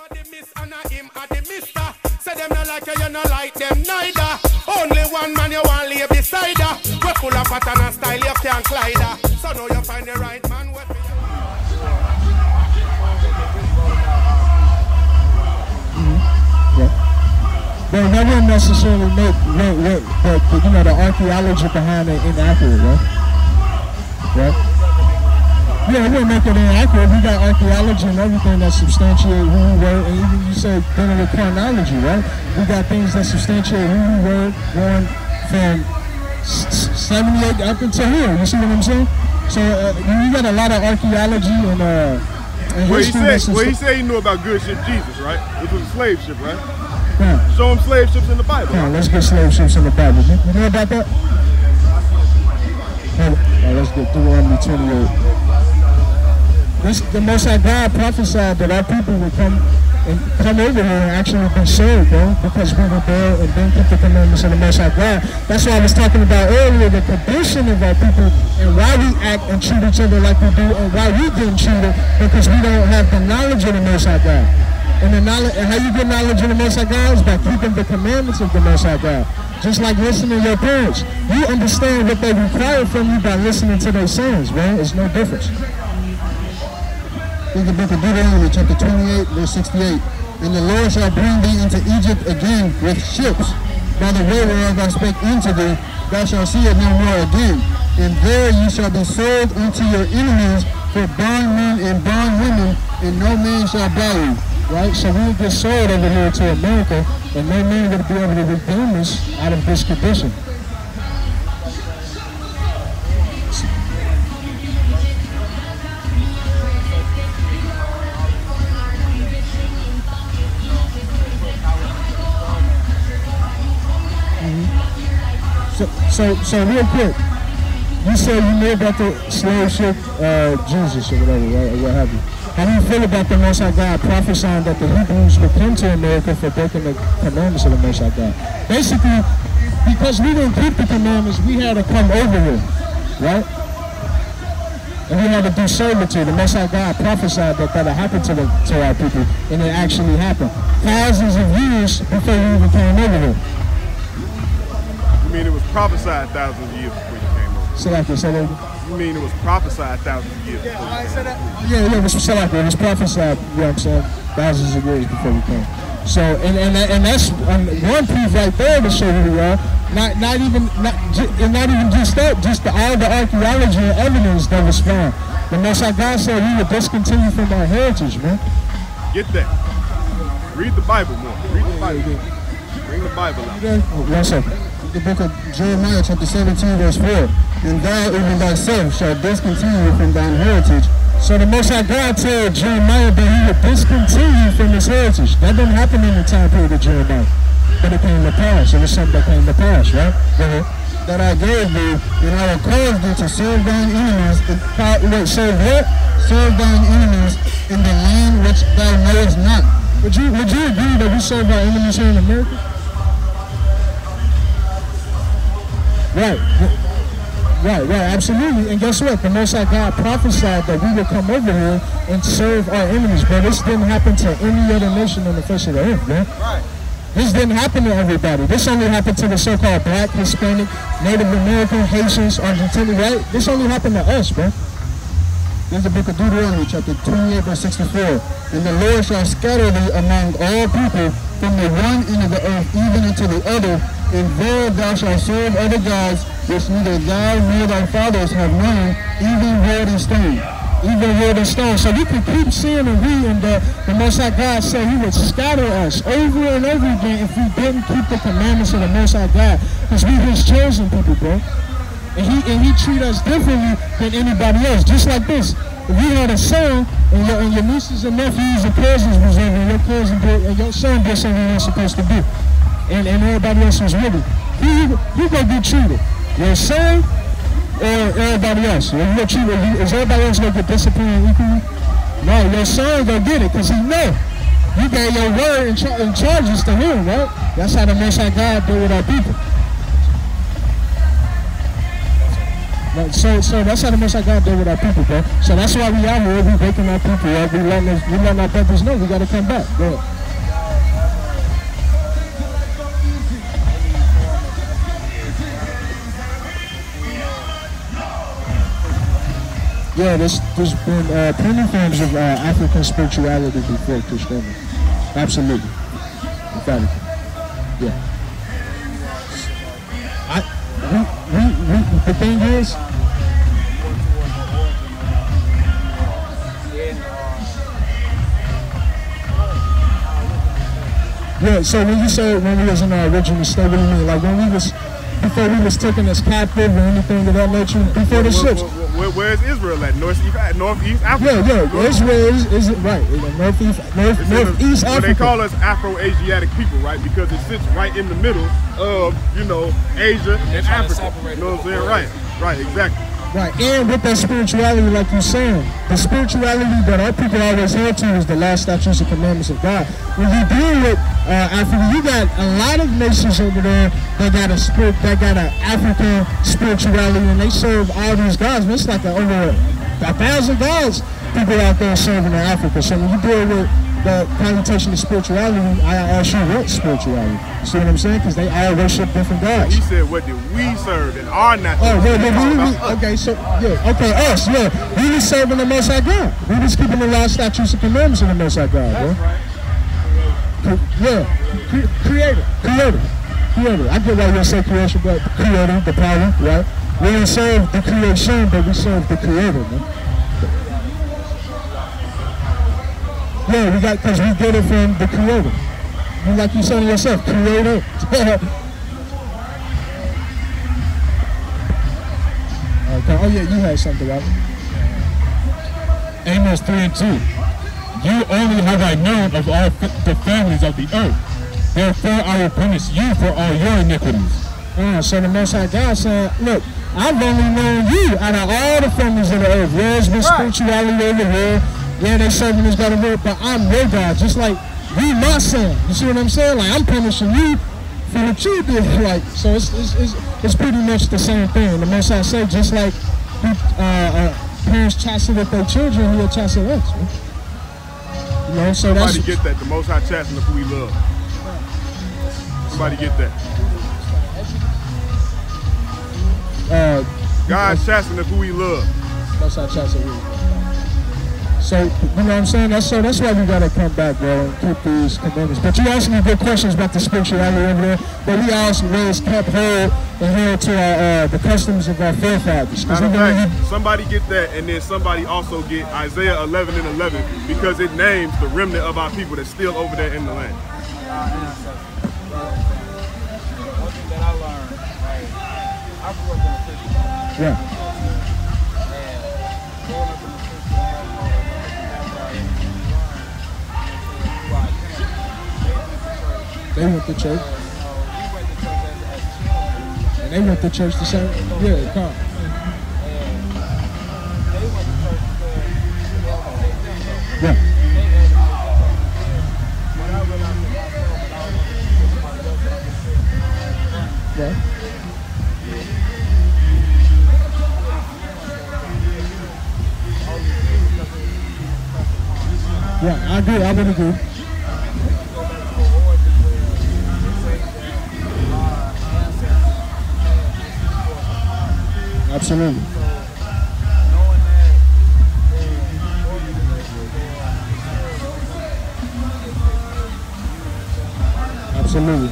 the miss and him at the mister. Say them not like you not like them neither. Only one man you want lay beside her. We're full of pattern and style you can't glide her. So now you find the right man. Well, that wouldn't necessarily make the archaeology behind it inaccurate, right? Right? Yeah, it wouldn't make it inaccurate. We got archaeology and everything that substantiate who we were, and even you said with chronology, right? We got things that substantiate who we were going from 78 up until here. You see what I'm saying? So you got a lot of archaeology and he said he knew about good ship Jesus, right? Which was a slave ship, right? Yeah. Show him slave ships in the Bible. Yeah, let's get slave ships in the Bible. You know about that? Let's get Deuteronomy 28. The Most High God prophesied that our people would come over here and actually be saved, bro, because we were there and didn't keep the commandments of the Most High God. That's what I was talking about earlier, the condition of our people and why we act and treat each other like we do and why we didn't treat it, because we don't have the knowledge of the Most High God. And how you get knowledge of the Most High God is by keeping the commandments of the Most High God. Just like listening to your parents. You understand what they require from you by listening to their sons, man. It's no difference. In the book of Deuteronomy, chapter 28, verse 68. And the Lord shall bring thee into Egypt again with ships, by the way whereof I spake unto thee, thou shalt see it no more again. And there you shall be sold unto your enemies for bondmen and bondwomen, and no man shall buy you. Right? So we would get sold over here to America, and no man would be able to redeem us out of this condition. So real quick, you said you knew about the slave ship Jesus or whatever, right? Or what have you. How do you feel about the Most High God prophesying that the Hebrews would come to America for breaking the commandments of the Most High God? Basically, because we didn't keep the commandments, we had to come over here, right? And we had to do servitude. The Most High God prophesied that that would happen to our people, and it actually happened. Thousands of years before we even came over here. You mean it was prophesied thousands of years before you came over? So like you said, you mean it was prophesied thousands of years before? Yeah, I said that. Yeah, it was prophesied, you know what I'm saying, thousands of years before we came. So, and that's one proof right there to show who we are. Not even just that, just all the archaeology and evidence that was found. The Most High God said we would discontinue from our heritage, man. Get that. Read the Bible more. Read the Bible. Bring the Bible out. One second. The book of Jeremiah, chapter 17, verse 4. And thou even thyself shalt discontinue from thine heritage. So the Most High God told Jeremiah that he would discontinue from his heritage. That didn't happen in the time period of Jeremiah. But it came to pass. It was something that came to pass, right? That I gave thee, and I will cause thee to serve thine enemies. Serve what? Serve thine enemies in the land which thou knowest not. Would you agree that we serve our enemies here in America? Right, absolutely. And guess what? The Most High God prophesied that we would come over here and serve our enemies, but this didn't happen to any other nation on the face of the earth, man. Right. This didn't happen to everybody. This only happened to the so-called Black, Hispanic, Native American, Haitians, Argentinians, right? This only happened to us, bro. There's the book of Deuteronomy, chapter 28, verse 64. And the Lord shall scatter thee among all people from the one end of the earth even unto the other, and there thou shalt serve other gods, which neither thou nor thy fathers have known, even wood and stone. Even wood and stone. So you can keep seeing and reading that the Most High God said he would scatter us over and over again if we didn't keep the commandments of the Most High God, because we his chosen people, bro. And he treat us differently than anybody else. Just like this. If you had a son and your nieces and nephews and cousins was over, and your cousin did, and your son did something he was supposed to do, and everybody else was with him, who gonna get treated? Your son or everybody else? Is everybody else gonna get disciplined equally? No, your son gonna get it because he know. You gave your word and charges to him, right? That's how the Most High God do with our people. So that's how the Most High God deal with our people, bro. So that's why we out here. We waking our people up. We letting our brothers know we got to come back. Go ahead. Yeah, there's been plenty of forms of African spirituality before Christianity. Absolutely. Emphatically. Yeah. The thing is, yeah, so when you say when we was in our original state, what do you mean? Like when we was, before we was taken as captive or anything of that nature, before the ships? Where is Israel at? Northeast Africa? Yeah, Israel is right. Northeast Africa. Well, they call us Afro-Asiatic people, right? Because it sits right in the middle of, Asia and Africa. You know what I'm saying? Right, exactly. Right, and with that spirituality, like you're saying, the spirituality that our people always held to is the law, statutes, and commandments of God. When you deal with Africa, you got a lot of nations over there that got an African spirituality, and they serve all these gods. It's like over 1,000 gods people out there serving in Africa. So when you deal with the connotation of spirituality, I ask you what spirituality. You see what I'm saying? Because they all worship different gods. He said, what did we serve in our natural? Oh, okay, so, us, we was serving the Most High God. We was keeping the law, statutes, and commandments of the Most High God, bro. Creator. I get why you say creation, but creator, the power, right? We don't serve the creation, but we serve the creator, man. Yeah, because we get it from the creator. And like you said to yourself, creator. Okay. Oh yeah, you had something, right? Amos 3:2. You only have I known of all the families of the earth. Therefore I will punish you for all your iniquities. So the Most High God said, look, I've only known you out of all the families of the earth. There's been spirituality over here. Yeah, they serving this God of war, but I'm your God, just like you my son. You see what I'm saying? Like I'm punishing you for what you did. Like, so it's pretty much the same thing. The Most High say, just like parents chasten their children, he'll chasten us. Man. You know, so somebody get that. The Most High chasten of who he loves. Somebody get that. God chasten of who he loves. Most High chasten who he loves. So, you know what I'm saying? That's why we gotta come back, bro, and keep these commandments. But you asked me good questions about the spirituality over there, but we also kept hold and held to the customs of our forefathers. Somebody get that, and then somebody also get Isaiah 11:11, because it names the remnant of our people that's still over there in the land. One thing that I learned, I grew up in a Christian. Yeah. They went to church. We went to church as children. And they went to church the same. Yeah, come. And they went to church because Yeah. When I realized that myself, when I was somebody else that I Yeah. Yeah, I agree. I would agree. Absolutely. Absolutely.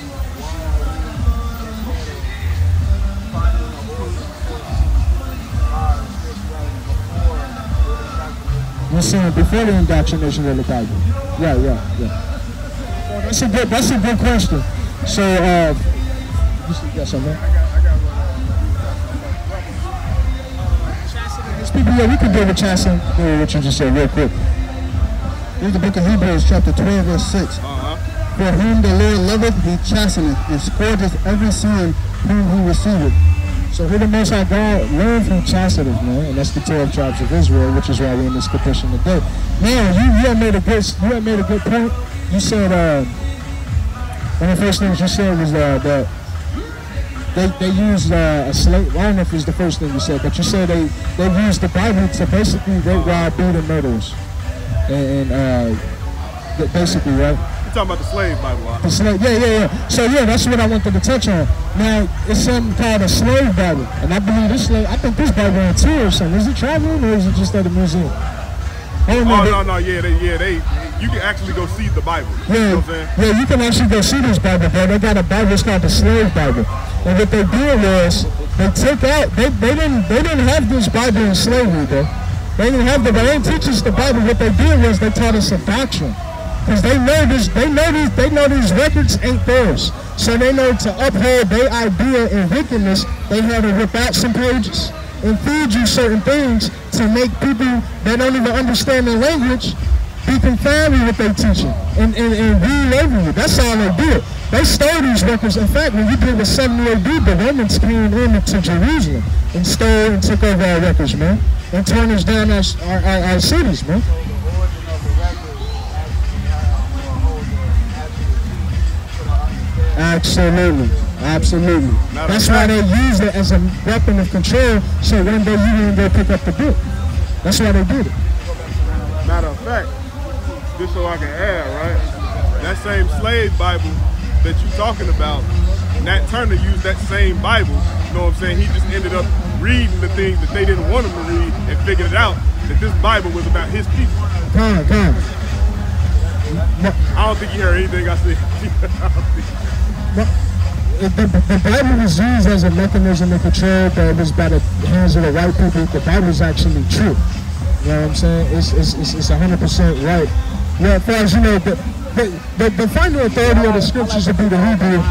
You're saying before the indoctrination of the Bible. Right. Well, that's a good question. So, you got something? People, we can deal with chastening, what you just said real quick. Here's the book of Hebrews, chapter 12, verse 6. For whom the Lord loveth, he chasteneth, and scourgeth every son whom he receiveth. So who the Most High God learned from chasteneth, man, and that's the 12 tribes of Israel, which is why we're in this petition today. Now, you had made a good point. You said one of the first things you said was that they use a slave. I don't know if it's the first thing you said, but you said they used the Bible to basically rape, rob, beat, and murders, and basically, right? You're talking about the slave Bible, huh? The slave, yeah. So yeah, that's what I wanted to touch on. Now it's something called a slave Bible, and I believe this slave. I think this Bible on tour or something. Is it traveling or is it just at a museum? No, you can actually go see the Bible. Yeah, you know what I'm saying? Yeah, you can actually go see this Bible, bro. They got a Bible, it's called the Slave Bible. And what they did was, they took out, they didn't have this Bible in slavery, bro. They didn't have the, they didn't teach us the Bible. What they did was they taught us a doctrine. Because they know these records ain't theirs. So they know to uphold their idea and wickedness, they had to rip out some pages and feed you certain things to make people that don't even understand the language be confounded with what they teaching and read over you. That's all they did. They stole these records. In fact, when you did the 70 AD, the Romans came into Jerusalem and stole and took over our records, man, and turned us down our cities, man. Absolutely. That's why they used it as a weapon of control, so one day you didn't go pick up the book. That's why they did it. Matter of fact, just so I can add, right? That same slave Bible that you're talking about, Nat Turner used that same Bible. You know what I'm saying? He just ended up reading the things that they didn't want him to read and figured it out that this Bible was about his people. I don't think you heard anything I said. The Bible was used as a mechanism of control, but it was by the hands of the right people. The Bible is actually true. You know what I'm saying? It's 100% right. Yeah, as far as you know, the final authority of the scriptures would be the Hebrew.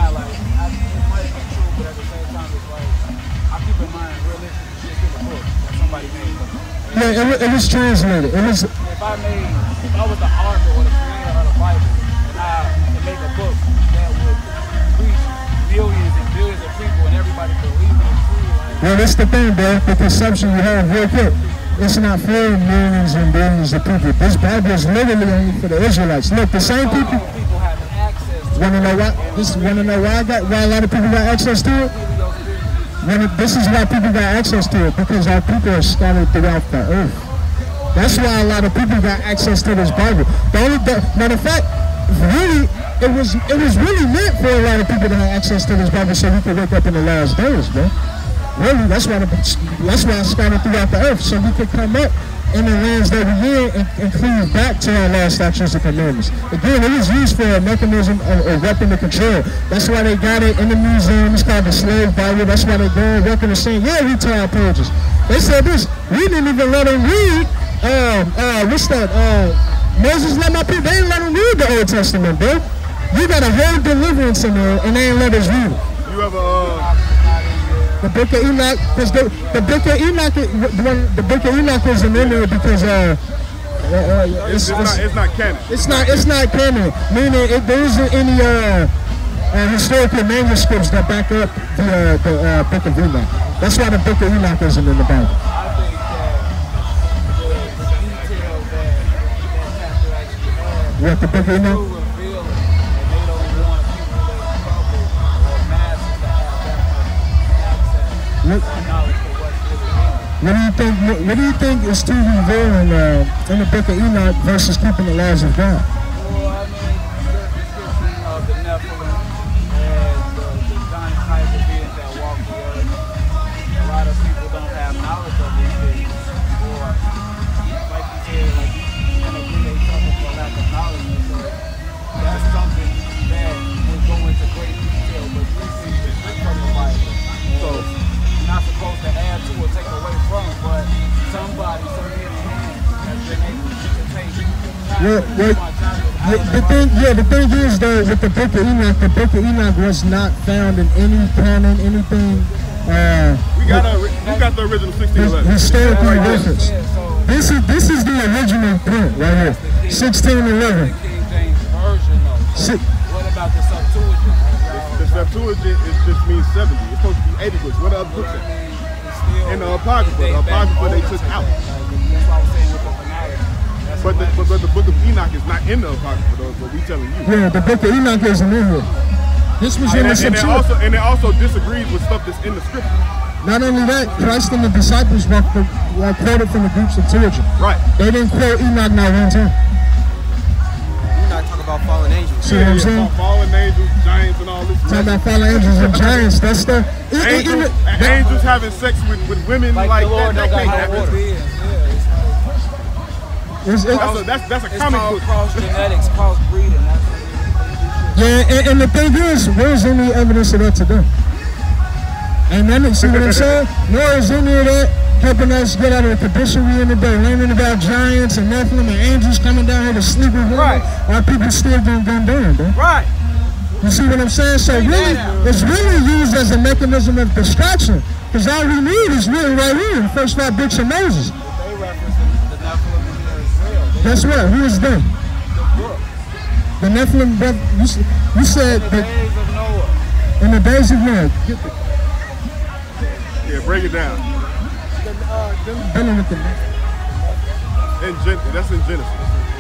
Yeah, it was translated. It was. If I was the author or the creator of the Bible, and I could make a book that would reach millions and billions of people and everybody believe in it true. Well, that's the thing, bro. The conception you have real quick. It's not for millions and billions of people. This Bible is literally only for the Israelites. Look, the same people. People have access to it. Wanna know why a lot of people got access to it? This is why people got access to it, because our people are scattered throughout the earth. That's why a lot of people got access to this Bible. Matter of fact, really, it was really meant for a lot of people to have access to this Bible so we could wake up in the last days, bro. Really, that's why it's scattered throughout the earth, so we could come up in the lands that we're in and cleave back to our last statutes and commandments. Again, it was used for a mechanism or weapon of control. That's why they got it in the museum. It's called the Slave Bible. That's why they go and working and saying, yeah, we tore our pages. They said this, we didn't even let them read, Moses let my people, they didn't let them read the Old Testament, bro. You got a whole deliverance in there, and they ain't let us read it. You ever, the Book of Enoch, because the Book of Enoch isn't in there because it's not canon. It's not canon. Meaning there isn't any historical manuscripts that back up the Book of Enoch. That's why the Book of Enoch isn't in the Bible. I think that the detail that chapter actually has. What, the Book of Enoch? What do you think is too revealing in the Book of Enoch versus keeping the laws of God? Well, I mean, the description of the Nephilim and the giant type of beings that walk the earth. A lot of people don't have knowledge of these things, or like you said, like in a way they suffer for lack of knowledge. So that's something that will go into great detail, but we see from the Bible. So not supposed to add to or take away from, but somebody, some hidden hand has been able to take. The thing is though, with the Book of Enoch was not found in any canon, anything. We got the original 1611. Historical reference. This is the original print right here, 1611. The King James version though. What about the Septuagint? The Septuagint just means 70. It's supposed to be 80 books. What other books are? In the Apocrypha. The Apocrypha they took out. That's why I was saying with the finale. But the Book of Enoch is not in the Apocrypha though, is what we telling you. Yeah, the Book of Enoch isn't in here. This was in the Septuagint. And it also disagrees with stuff that's in the scripture. Not only that, Christ and the disciples were quoted from the Greek Septuagint. Right. They didn't quote Enoch not one time. We're not talking about fallen angels. See what I'm saying? Fallen angels, giants, and all this. Talking about fallen angels and giants. That's the angels having sex with women like that. That can't happen. That's a comic book. Cross genetics, cross breeding. Yeah, and the thing is, where's any evidence of that today? And then, see what I'm saying? Nor is any of that helping us get out of the condition we in today, learning about giants and Nephilim and angels coming down here to sleep with women. Right. Our people still getting gunned down, bro. Right. You see what I'm saying? So really, it's really used as a mechanism of distraction. Because all we need is really right here in the first 5 books of Moses. They reference the Nephilim in there as well. That's right. Who is them? The Nephilim, you said In the days of Noah. in the days of Noah. Yeah, break it down. Dealing with the That's in Genesis.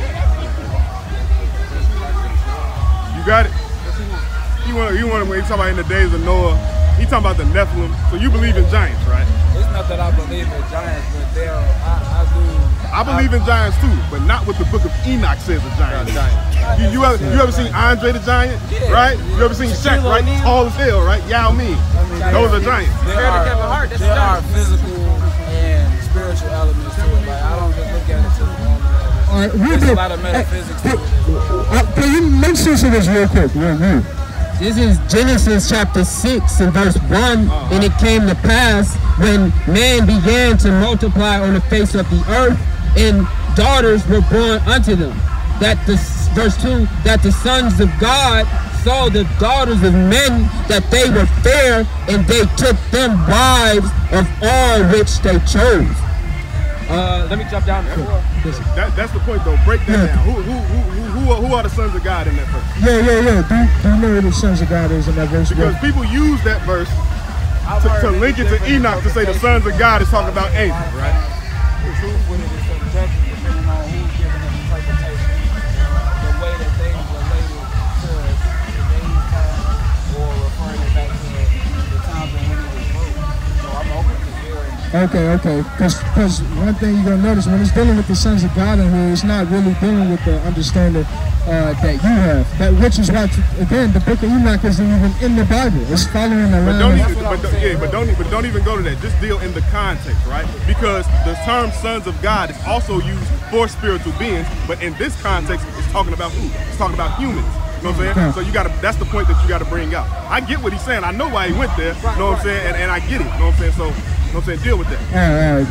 You got it? You want when you talk about in the days of Noah, he talking about the Nephilim. So you believe in giants, right? It's not that I believe in giants, but I believe in giants too, but not what the book of Enoch says a giant is. You ever seen Andre the Giant, right? You ever seen Shaq, right? Tall as hell, right? Yao Ming. Those are giants. There are physical and spiritual elements to it. Like, I don't just look at it to there's a lot of metaphysics to it. Can you make sense of this real quick? This is Genesis chapter 6 and verse 1. And it came to pass when man began to multiply on the face of the earth, and daughters were born unto them. Verse 2, that the sons of God saw the daughters of men, that they were fair, and they took them wives of all which they chose. Let me jump down there. That's the point, though. Break that down. Who are the sons of God in that verse? Yeah. Do you know who the sons of God is in that verse? Because people use that verse to link it to Enoch to say the sons of God is talking about angels, right? The truth with it is subjective, depending on who's giving it interpretation. The way that they related to today's time, or referring it back to the times when it was wrote. So I'm open to hearing. Okay. Because one thing you're going to notice, when it's dealing with the sons of God in here, it's not really dealing with the understanding that you have. Which is why, again, the book of Enoch isn't even in the Bible. It's following the line. But don't even go to that. Just deal in the context, right? Because the term sons of God is also used for spiritual beings, but in this context, it's talking about who? It's talking about humans. You know what I'm saying? So that's the point that you got to bring out. I get what he's saying. I know why he went there. You know what I'm saying? And I get it. You know what I'm saying? So, you know what I'm saying? Deal with that. All right.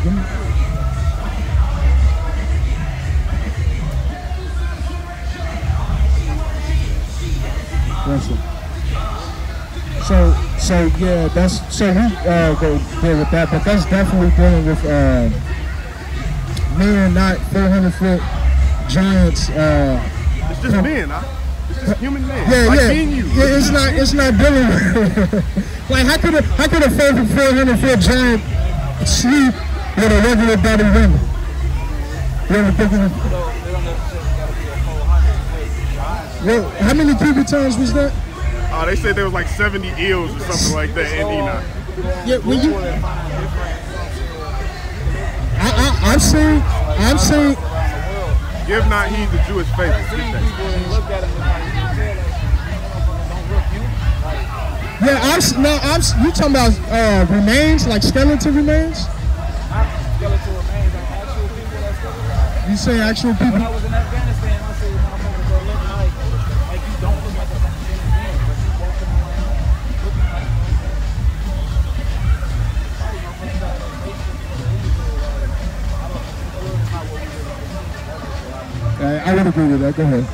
So yeah, that's so we go deal with that, but that's definitely dealing with men, not 400-foot giants. It's just men, huh? It's just human men. Yeah, like me and you. Yeah, it's not dealing with like how could a 400-foot giant sleep with a regular body woman? You ever think of it? Well, how many cubitons was that? They said there was like 70 eels or something like that in Enoch. Yeah, when you, I'm saying. Give not heed the Jewish faith. Yeah, you talking about remains, like skeleton remains? Skeletal remains, like actual people that still alive. You say actual people? When I was in Afghanistan, I said motherfuckers that look like you don't look like a fucking human being, but you walking around looking like I would agree with that. Go ahead.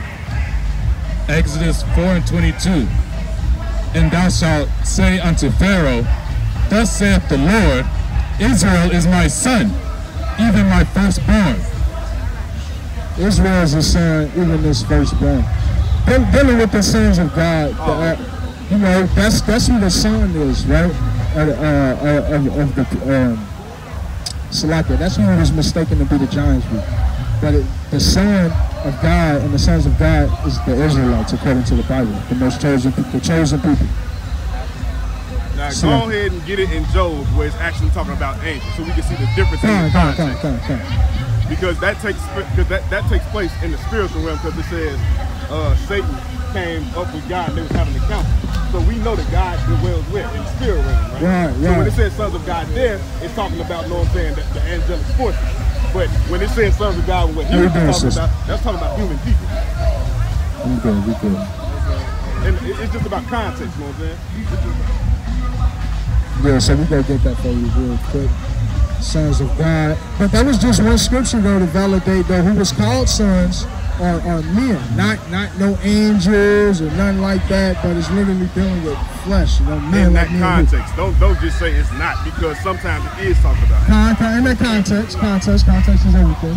Exodus 4:22. And thou shalt say unto Pharaoh, Thus saith the Lord, Israel is my son, even my firstborn. Israel is a son, even this firstborn. Dealing with the sons of God, you know, that's who the son is, right? Of the Salaka. That's who was mistaken to be the giants group. But the son of God and the sons of God is the Israelites, according to the Bible, the chosen people. Now, go ahead and get it in Job, where it's actually talking about angels, so we can see the difference in the context. Because that takes place in the spiritual realm, because it says Satan came up with God and they was having a council. So we know that God dwells where? In the spirit realm, right? So when it says sons of God there, it's talking about, know what I'm saying, the angelic forces. But when it says sons of God, what he was talking about, that's talking about human people. We good. And it's just about context, you know what I'm saying? Yeah, so we gotta get that for you real quick. Sons of God. But that was just one scripture though to validate though who was called sons are men. Not no angels or nothing like that, but it's literally dealing with flesh, you know, men. In that like context. Don't just say it's not, because sometimes it is talking about it. In that context is everything.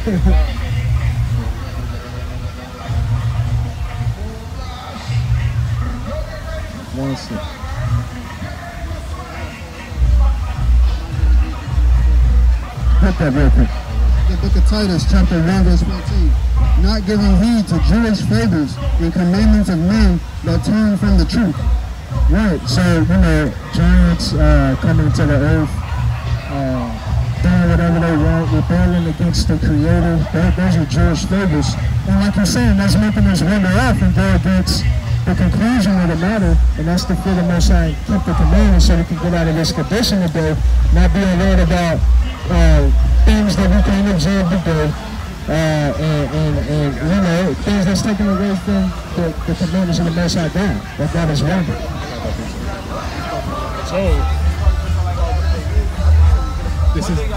One second. Put that real quick. The book of Titus, chapter 1, verse 14. Not giving heed to Jewish fables and commandments of men that turn from the truth. Right, so, you know, giants coming to the earth, doing whatever they want, rebelling against the Creator. Those are Jewish fables. And like you're saying, that's making us wander off and go against the conclusion of the matter, and that's to fear the Most High, keep the commandments so we can get out of this condition today, not being worried about things that we can't observe today, and you know, things that's taken away from the commandments of the Most High God, that God is one. So, this is...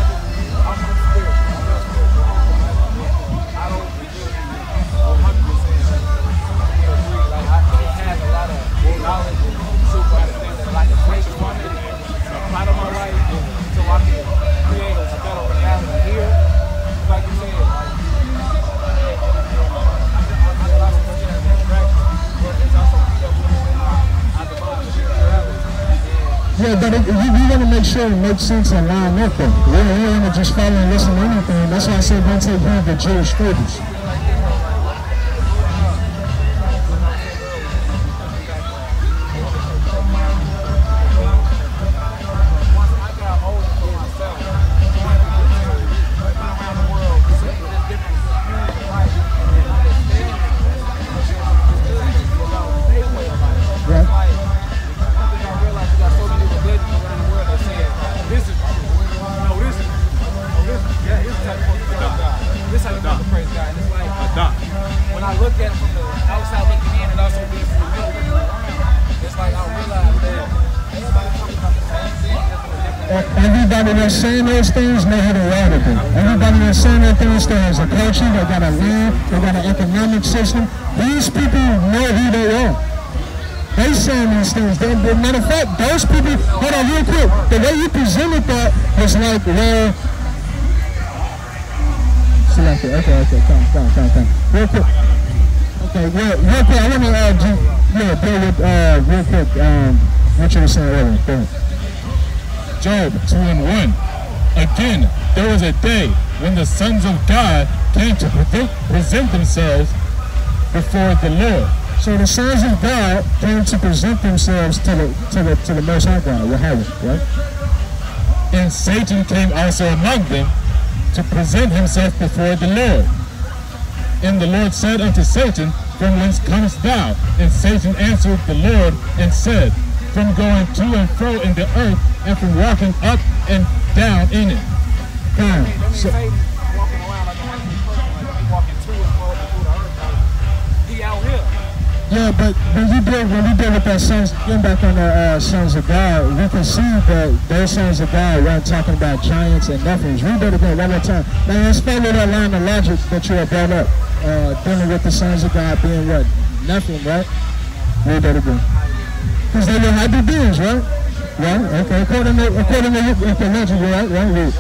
Yeah, but we want to make sure it makes sense and line up though. We don't want to just follow and listen to anything. That's why I said don't take heed of the Jewish fables. Everybody that's saying those things know who they are to be. Everybody that's saying those things, there is a culture, they got a land, they got an economic system. These people know who they are. They saying these things. Matter of fact, those people, hold on real quick, the way you presented that was like, well, select it. Okay, come. Real quick. Okay, real quick, I want to deal with real quick, what you were saying earlier. Go ahead. Job 2:1. Again, there was a day when the sons of God came to present themselves before the Lord. So the sons of God came to present themselves to the Most High God, right? And Satan came also among them to present himself before the Lord. And the Lord said unto Satan, From whence comest thou? And Satan answered the Lord and said, From going to and fro in the earth, and from walking up and down in it. So, walking around like a walking to and fro through the earth. He out here. Yeah, but when we deal with that sons, getting back on the sons of God, we can see that those sons of God weren't talking about giants and nothings. Read that again one more time. Now let's follow that line of logic that you have brought up, dealing with the sons of God being what? Nothing, right? Read that again. Because they were hybrid beings, right? Right? Okay. According to the legend, right?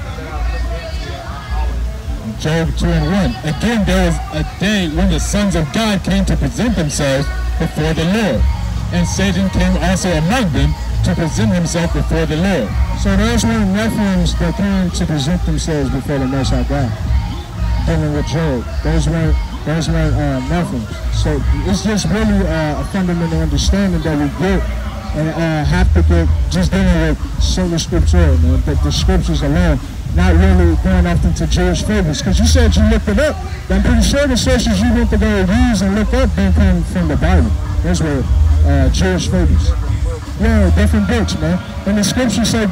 Job 2:1. Again, there was a day when the sons of God came to present themselves before the Lord, and Satan came also among them to present himself before the Lord. So those were Nephilims that came to present themselves before the Most High God. dealing with Job. Those weren't nothing. So it's just really a fundamental understanding that we get and have to get just dealing with sola scriptura, man. The scriptures alone, not really going off into Jewish fables. Because you said you looked it up. I'm pretty sure the sources you went to go use and look up didn't come from the Bible. Those were Jewish fables. Yeah, different books, man. And the scriptures say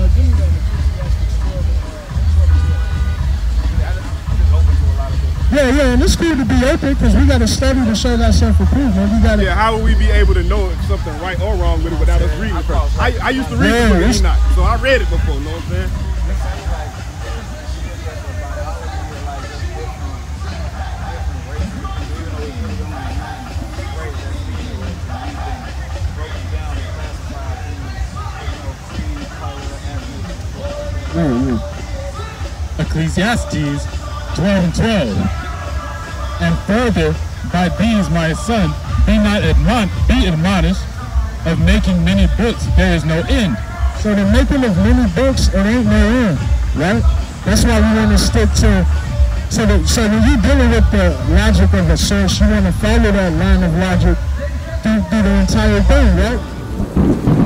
Yeah, and it's cool to be open because we got to study to show ourselves approved, man. We gotta, yeah, how would we be able to know if something right or wrong with it without us reading it first? I used to read the book of Enoch, so I read it before, you know what I'm saying? Ecclesiastes 12:12. And further, by these, my son, be admonished of making many books, there is no end. So the making of many books, it ain't no end, right? That's why we want to stick to, so when you're dealing with the logic of a source, you want to follow that line of logic through the entire thing, right?